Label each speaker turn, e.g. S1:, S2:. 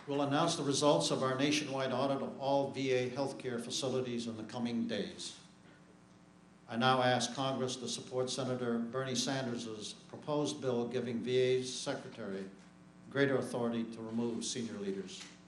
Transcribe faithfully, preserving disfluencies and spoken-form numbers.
S1: We'll announce the results of our nationwide audit of all V A healthcare facilities in the coming days. I now ask Congress to support Senator Bernie Sanders' proposed bill giving V A's secretary greater authority to remove senior leaders.